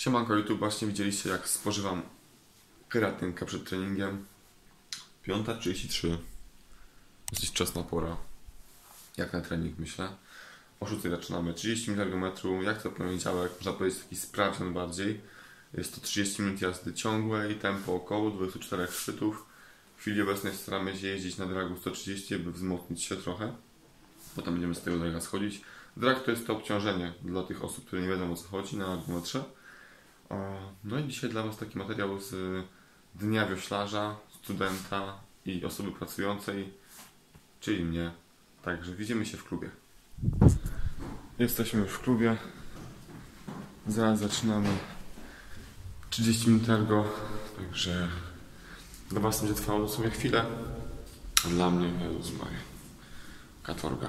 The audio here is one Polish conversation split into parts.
Siemanko YouTube, właśnie widzieliście jak spożywam kreatynkę przed treningiem. 5:33. Dosyć wczesna pora. Jak na trening myślę. O 6 zaczynamy. 30 minut ergometru. Jak to poniedziałek, można powiedzieć taki sprawdzian bardziej. Jest to 30 minut jazdy ciągłej, tempo około 24 chwytów. W chwili obecnej staramy się jeździć na dragu 130, by wzmocnić się trochę. Potem będziemy z tego draga schodzić. Drag to jest to obciążenie dla tych osób, które nie wiedzą o co chodzi na ergometrze. No i dzisiaj dla Was taki materiał z dnia wioślarza, studenta i osoby pracującej, czyli mnie. Także widzimy się w klubie. Jesteśmy już w klubie. Zaraz zaczynamy. 30 minut ergo, także dla Was będzie trwało sobie chwilę. A dla mnie, Jezus Maria, katorga.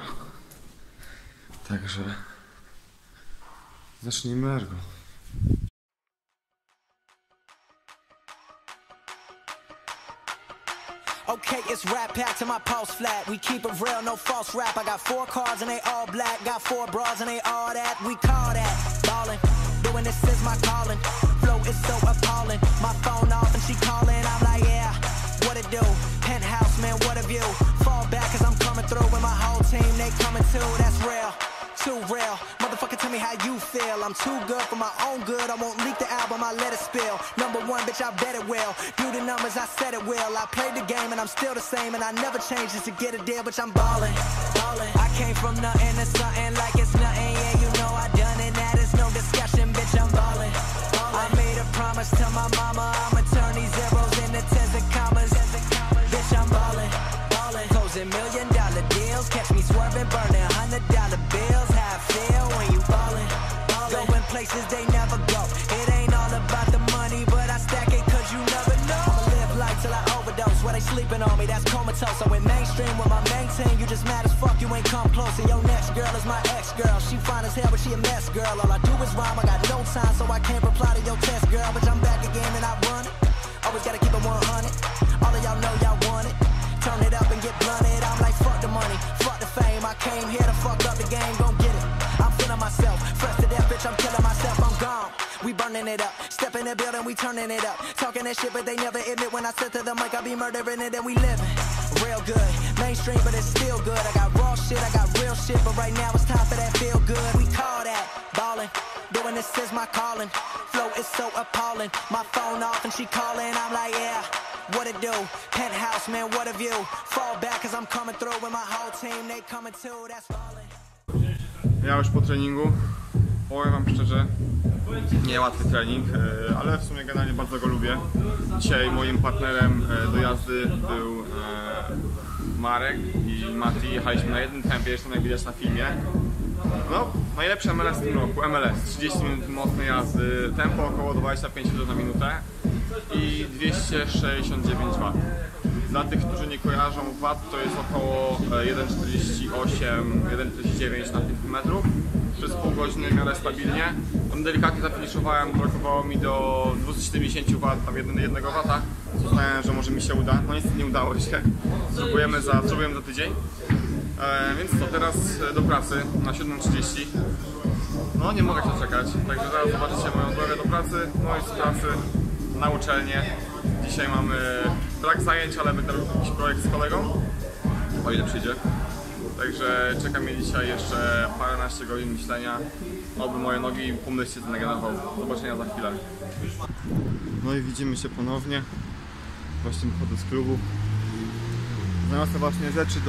Także zacznijmy ergo. Okay, it's rap packed to my pulse flat. We keep it real, no false rap. I got 4 cars and they all black. Got 4 bras and they all that. We call that ballin'. Doing this is my calling. Flow is so appalling. My phone off and she calling. I'm like, yeah, what it do? Penthouse, man, what a view. Fall back cause I'm coming through with my whole team. They coming too, that's real. Too real. Motherfucker, tell me how you feel. I'm too good for my own good. I won't leak the album, I let it spill. #1, bitch, I bet it will. Do the numbers, I said it will. I played the game and I'm still the same. And I never changed just to get a deal, bitch, I'm ballin'. I came from nothing to something like it's nothing. Yeah, you know I done it, that is no discussion, bitch, I'm ballin'. I made a promise to my mama, I'ma turn these zeros into tens and commas. Bitch, I'm ballin'. Closing $1 million deals. Catch me swerving, burning $100 bills. How I feel when you ballin'. Going places they never go. It ain't all about the money, but I stack it cause you never know. I'ma live life till I overdose. Where they sleeping on me, that's comatose. I went mainstream with my main team. You just mad as fuck, you ain't come close. And your next girl is my ex-girl. She fine as hell, but she a mess, girl. All I do is rhyme, I got no time, so I can't reply to your test, girl. But I'm back again and I run it. Always gotta keep it 100. All of y'all know y'all want it. Turn it up and get blunted. I'm like, fuck the money, fuck the fame. I came here to fuck up the game, gon' get it. I'm feeling myself, fresh to death, bitch, I'm killing myself, I'm gone. We burning it up, step in the building, we turning it up. Talking that shit, but they never admit when I sit to the mic, I be murdering it and we living real good. Mainstream, but it's still good. I got raw shit, I got real shit, but right now it's time for that feel good. We call that ballin'. Doing this is my calling. Flow is so appalling. My phone off and she calling. I'm like, yeah, what it do? Penthouse, man, what a view. Fall back cause I'm coming through with my whole team. They coming too, that's falling. Ja już po treningu, powiem Wam szczerze, niełatwy trening, ale w sumie generalnie bardzo go lubię. Dzisiaj moim partnerem do jazdy był Marek i Mati. Jechaliśmy na jednym tempie, zresztą jak widać na filmie. No, najlepszy MLS w tym roku, MLS, 30 minut mocnej jazdy, tempo około 25 km na minutę i 269 W. Dla tych, którzy nie kojarzą, watt to jest około 1,48-1,49 na 5 metrów. Przez pół godziny w miarę stabilnie. Tam delikatnie zafiniszowałem, brakowało mi do 270 W, tam 1 W. Uznałem, że może mi się uda. No niestety nie udało się. Spróbujemy za tydzień. Więc to teraz do pracy na 7:30. No nie mogę się czekać. Także zaraz zobaczycie moją drogę do pracy. No i z pracy na uczelnię. Dzisiaj mamy brak zajęć, ale będę robił jakiś projekt z kolegą, o ile przyjdzie. Także czeka mnie dzisiaj jeszcze paręnaście godzin myślenia, oby moje nogi pomysł się zdegenerował. Do zobaczenia za chwilę. No i widzimy się ponownie. Właśnie wychodzę z klubu. Znalazłem właśnie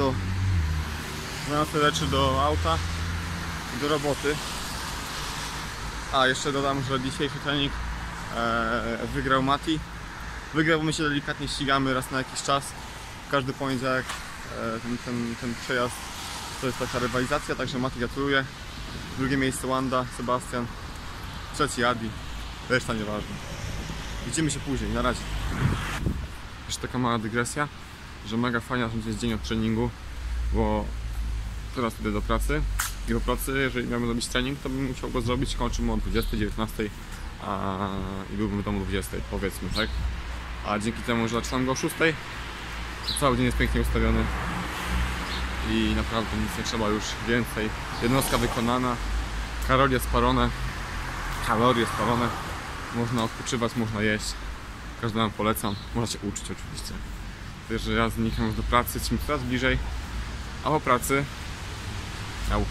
rzeczy do auta i do roboty. A jeszcze dodam, że dzisiejszy trening wygrał Mati. Wygrał, bo my się delikatnie ścigamy raz na jakiś czas. Każdy poniedziałek ten przejazd to jest taka rywalizacja, także Mati gratuluję. Drugie miejsce Wanda, Sebastian. Trzeci Adi. Reszta nieważne. Widzimy się później, na razie. Jeszcze taka mała dygresja, że mega fajnie że jest dzień od treningu, bo teraz idę do pracy i po pracy, jeżeli miałbym zrobić trening, to bym musiał go zrobić, kończymy o 20, 19 i byłbym w domu o 20, powiedzmy, tak? A dzięki temu, że zaczynam go o 6, to cały dzień jest pięknie ustawiony i naprawdę nic nie trzeba już więcej. Jednostka wykonana, kalorie spalone, można odpoczywać, można jeść. Każdemu polecam. Można się uczyć oczywiście. Wiesz, że ja znikam już do pracy, jesteśmy coraz bliżej, a po pracy nauka.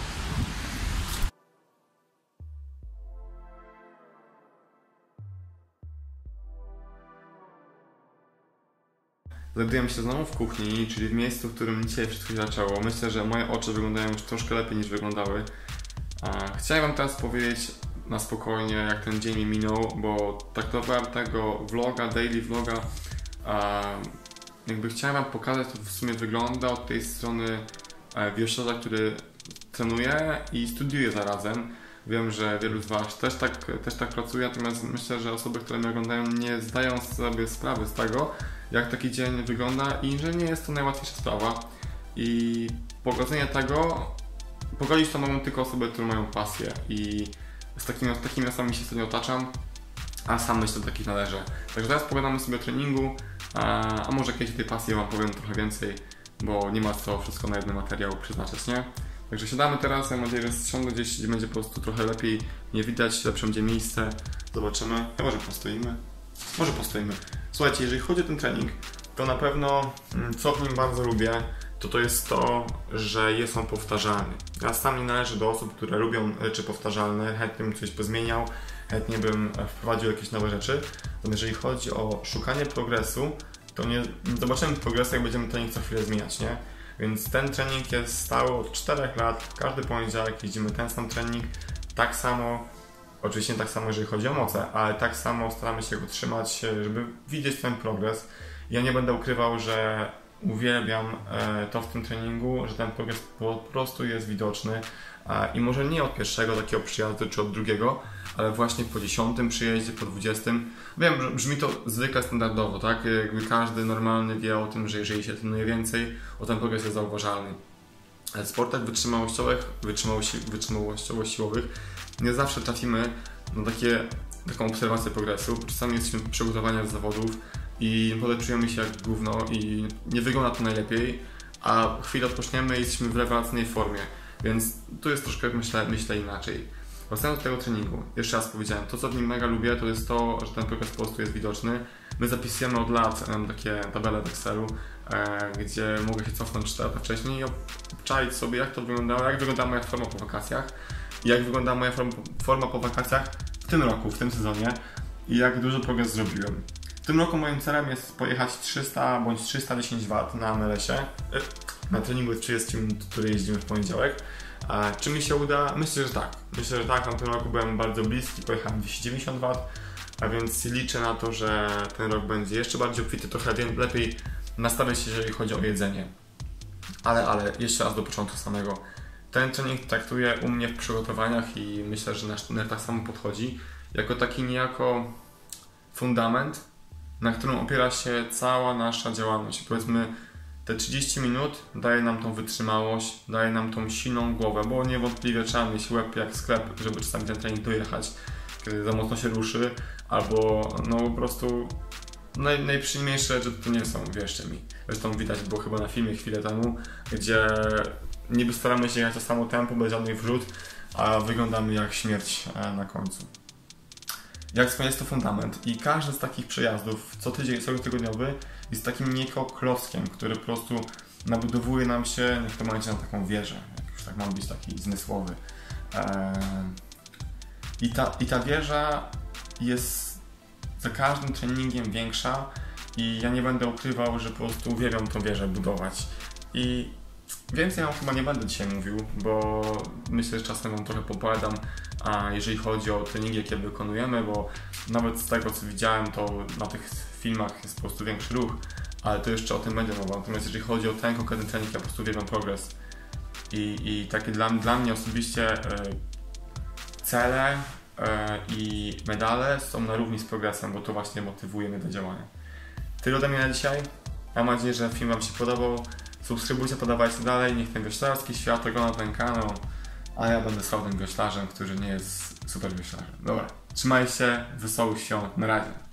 Znajdujemy się znowu w kuchni, czyli w miejscu, w którym dzisiaj wszystko się zaczęło. Myślę, że moje oczy wyglądają już troszkę lepiej niż wyglądały. Chciałem wam teraz powiedzieć na spokojnie, jak ten dzień mi minął, bo traktowałem tego vloga, daily vloga, jakby chciałem wam pokazać, jak to w sumie wygląda od tej strony wieszczarza, który trenuje i studiuje zarazem. Wiem, że wielu z was też tak pracuje, natomiast myślę, że osoby, które mnie oglądają, nie zdają sobie sprawy z tego, jak taki dzień wygląda i że nie jest to najłatwiejsza sprawa. I pogodzić to mogą tylko osoby, które mają pasję i z takimi osobami się sobie otaczam, a sam myślę, że takich należy. Także teraz pogadamy sobie o treningu, a może kiedyś tej pasji wam powiem trochę więcej, bo nie ma co wszystko na jeden materiał przeznaczać, nie? Także siadamy teraz, mam nadzieję, że siądę gdzieś, gdzie będzie po prostu trochę lepiej nie widać, lepsze będzie miejsce. Zobaczymy. Może postoimy. Może postoimy. Słuchajcie, jeżeli chodzi o ten trening, to na pewno, co w nim bardzo lubię, to jest to, że jest on powtarzalny. Ja sam nie należę do osób, które lubią rzeczy powtarzalne, chętnie bym coś pozmieniał, chętnie bym wprowadził jakieś nowe rzeczy. Natomiast jeżeli chodzi o szukanie progresu, to nie zobaczymy progresu, jak będziemy trening co chwilę zmieniać, nie? Więc ten trening jest stały od 4 lat, każdy poniedziałek jeździmy ten sam trening, tak samo, oczywiście nie tak samo, jeżeli chodzi o moce, ale tak samo staramy się go trzymać, żeby widzieć ten progres. Ja nie będę ukrywał, że uwielbiam to w tym treningu, że ten progres po prostu jest widoczny i może nie od pierwszego takiego przyjazdu czy od drugiego, ale właśnie po 10 przyjeździe, po 20. Wiem, że brzmi to zwykle standardowo, tak? Jakby każdy normalny wie o tym, że jeżeli się trenuje więcej, o ten progres jest zauważalny. Ale w sportach wytrzymałościowo-siłowych nie zawsze trafimy na taką obserwację progresu. Czasami jesteśmy przygotowani do zawodów i naprawdę czujemy się jak gówno i nie wygląda to najlepiej, a chwilę odpoczniemy i jesteśmy w rewelacyjnej formie, więc tu jest troszkę, myślę inaczej. Wracając do tego treningu, jeszcze raz powiedziałem, to co w nim mega lubię, to jest to, że ten progres po prostu jest widoczny. My zapisujemy od lat takie tabele w Excelu, gdzie mogę się cofnąć 4 lata wcześniej i obczaić sobie, jak to wyglądało, jak wyglądała moja forma po wakacjach i jak wyglądała moja forma po wakacjach w tym roku, w tym sezonie i jak duży progres zrobiłem. W tym roku moim celem jest pojechać 300 bądź 310 W na MLS-ie, na treningu 30 minut, który jeździmy w poniedziałek. Czy mi się uda? Myślę, że tak. Myślę, że tak. Na tym roku byłem bardzo bliski, pojechałem 290 W, a więc liczę na to, że ten rok będzie jeszcze bardziej obfity, trochę lepiej nastawię się, jeżeli chodzi o jedzenie. Ale jeszcze raz do początku samego. Ten trening traktuję u mnie w przygotowaniach i myślę, że nasz trener tak samo podchodzi, jako taki niejako fundament, na którym opiera się cała nasza działalność. Powiedzmy, te 30 minut daje nam tą wytrzymałość, daje nam tą silną głowę, bo niewątpliwie trzeba mieć łeb jak sklep, żeby czasami ten trening dojechać, kiedy za mocno się ruszy, albo no po prostu najprzyjemniejsze rzeczy to nie są, wierzcie mi. Zresztą widać było chyba na filmie chwilę temu, gdzie niby staramy się jechać to samo tempo, bez żadnych wrzut, a wyglądamy jak śmierć na końcu. Jak wspomniałem, jest to fundament i każdy z takich przejazdów co tydzień, tygodniowy jest takim niejako klockiem, który po prostu nabudowuje nam się, niech to będzie na taką wieżę, jak już tak mam być taki zmysłowy. I ta wieża jest za każdym treningiem większa i ja nie będę ukrywał, że po prostu uwielbiam tą wieżę budować. I więcej ja chyba nie będę dzisiaj mówił, bo myślę, że czasem wam trochę popowiadam, jeżeli chodzi o treningi, jakie wykonujemy, bo nawet z tego, co widziałem, to na tych filmach jest po prostu większy ruch, ale to jeszcze o tym będzie mowa. Natomiast jeżeli chodzi o ten konkretny trening, ja po prostu uwielbiam progres. I takie dla mnie osobiście cele i medale są na równi z progresem, bo to właśnie motywuje mnie do działania. Tyle ode mnie na dzisiaj. Mam nadzieję, że film wam się podobał. Subskrybujcie, podawajcie dalej, niech ten wioślarski świat ogląda ten kanał, a ja będę sławnym wioślarzem, który nie jest super wioślarzem. Dobra, trzymajcie się, wesołych świąt, na razie.